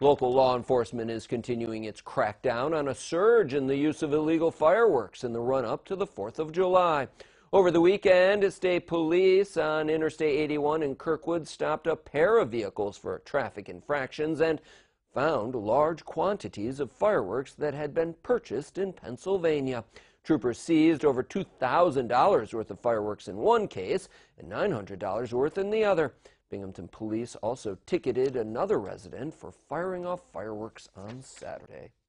Local law enforcement is continuing its crackdown on a surge in the use of illegal fireworks in the run-up to the 4th of July. Over the weekend, state police on Interstate 81 in Kirkwood stopped a pair of vehicles for traffic infractions and found large quantities of fireworks that had been purchased in Pennsylvania. Troopers seized over $2,000 worth of fireworks in one case and $900 worth in the other. Binghamton police also ticketed another resident for firing off fireworks on Saturday.